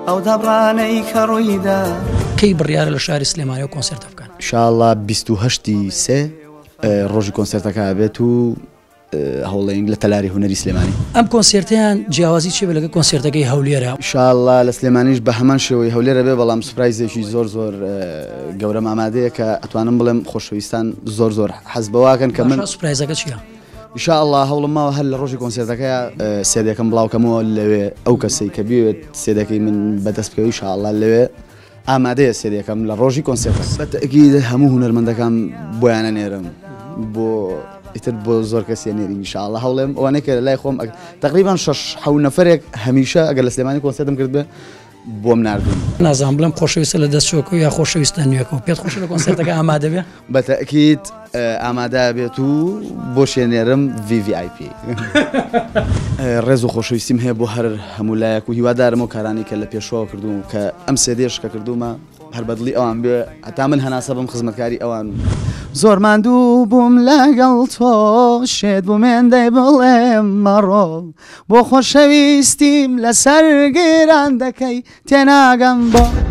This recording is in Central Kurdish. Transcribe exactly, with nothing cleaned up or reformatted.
ئەو دەبڕانەی کە ڕوویدا کەی بڕیارە لە شاری سلێمانی و کۆنسێرتە بکەن؟ ئینشاءڵڵا بیست و هەشتی سێ ڕۆژی کۆنسێرتەکە بێت و هەوڵێنگ لە تەلاری هونەری سلێمانی. ئەم کۆنسێرتیان جیاوازی چێ بە لەگە کۆنسێرتەکەی هەولێرە؟ ئینشاءڵڵا لە سلێمانیش بە هەمان شێوەی هەولێرە بێ، بەڵام سوپرایزێکی زۆر زۆر گەورەم ئامادەیە کە ئەتوانم بڵێم خۆشەویستان زۆر زۆر حەز بەواکەن کە من. سوپرایزەکە چییە؟ ئینشاءڵڵا هەوڵم ماوە هەر لە ڕۆژی کۆنسێرتەکەیە سێدەکەم بڵاوکەمەوە لەوێ ئەو کەسەی کە بێت سێدەکەی من بەدەست بکەوی ئینشاءڵڵا لەوێ ئامادەیە سێدەکەم لە ڕۆژی کۆنسێرتەکە. بەتەکید هەموو هونەرمەندەکان بۆیانە نێرم بۆ ئیتر بۆ زۆر کەسیە نێری ئینشاءڵڵا هەوڵێم ئەوانەیە کە لای خۆم تقریبان شەش حەوت نەفەرێک هەمیشە ئەگەر لە سلێمانی کۆنسێرتم کرد بێ بۆم نردوون. نازانم بڵێم خۆشەویستە لە دەستچۆکە یا خۆشەویستە نوێکەوە پێت خۆشە لە کۆنسێرتەکە ئامادە بێ؟ بەتەکید ئامادە بێت و بۆ شوێنێرم ڤی ڤی ئای پی. ڕێز و خۆشەویستیم هەیە بۆ هەر هەموو لایەک و هیوادارم و کارانی کە لە پێشەوە کردووم کە ئەم سێدێش کە کردومە هەر بەدڵی ئەوان بێ هەتا من هەناسە بم خزمەتکاری ئەوان. زۆر ماندوو بووم لەگەڵ تۆ شێت بوومێن دەی بڵێم مەڕۆ بۆ خۆشەویستیم لەسەر گێران دەکەی تێناگەم بۆ